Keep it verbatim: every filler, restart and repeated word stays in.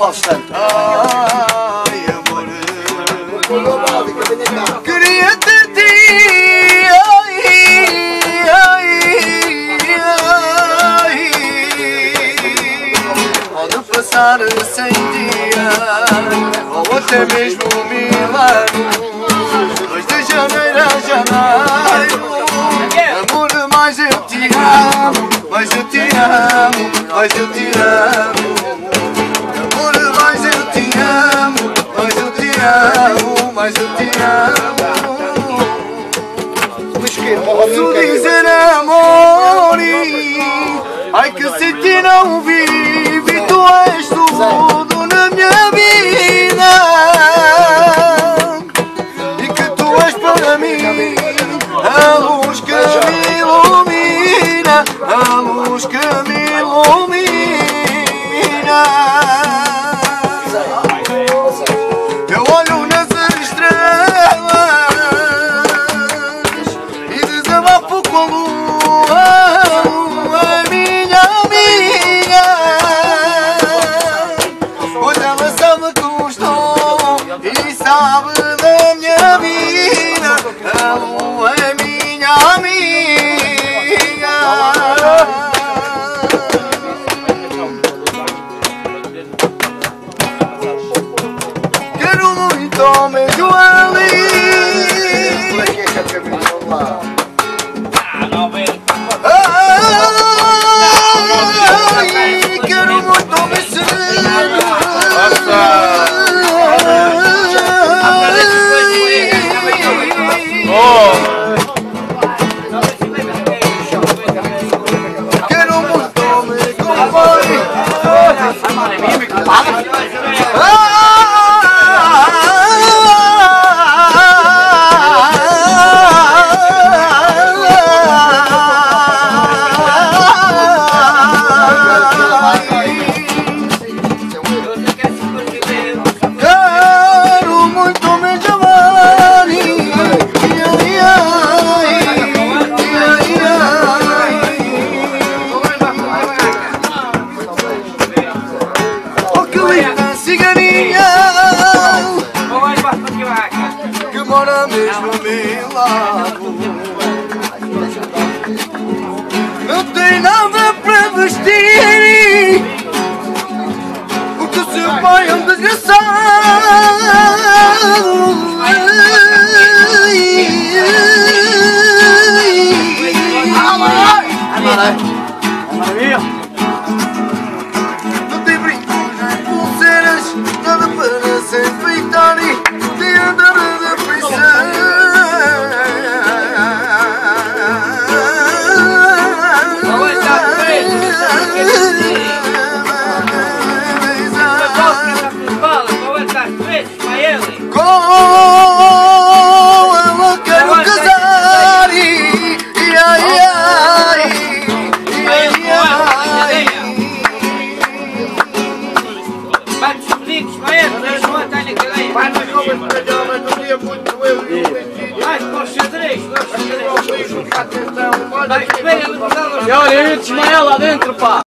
bastante. Ai, amor, queria ter ti. Ai, ai, ai. Pode passar cem dias ou até mesmo mil anos, mas de janeiro a janeiro, amor, mais eu te amo, mais eu te amo, mais eu te amo. Amor, mais eu te amo, mais eu te amo, mais eu te amo. Posso dizer amor, ai que se ti não vive, tu és tudo na minha vida, e que tu és para mim a luz que me ilumina, a luz que me ilumina. Eu olho nas estrelas e desabafo com a lua, a minha amiga, pois ela sabe como estou e sabe da minha vida. A lua é minha amiga. Quero muito mesmo ali. Ai, quero muito mesmo quero muito me acompanhar. Quero muito me chamar. Oh, que linda ciganinha que mora mesmo ao meu lado. Não tem nada para vestir, porque o seu pai é um desgraçado. Não tem brincos nem pulseiras, nada para se enfeitar e de andar depressa. Com ela quero casar e ai, ai, ai, ai. Vai despedir com os maestros, eles vão estar naquele aí. Vai nas obras de Calhão, mas não ia muito eu e o Bentinho. Vai para os xadrez, para os xadrez. Atenção, Vai, espera, ele vai dar os... Olha, eu ia desmaiar lá dentro, pá!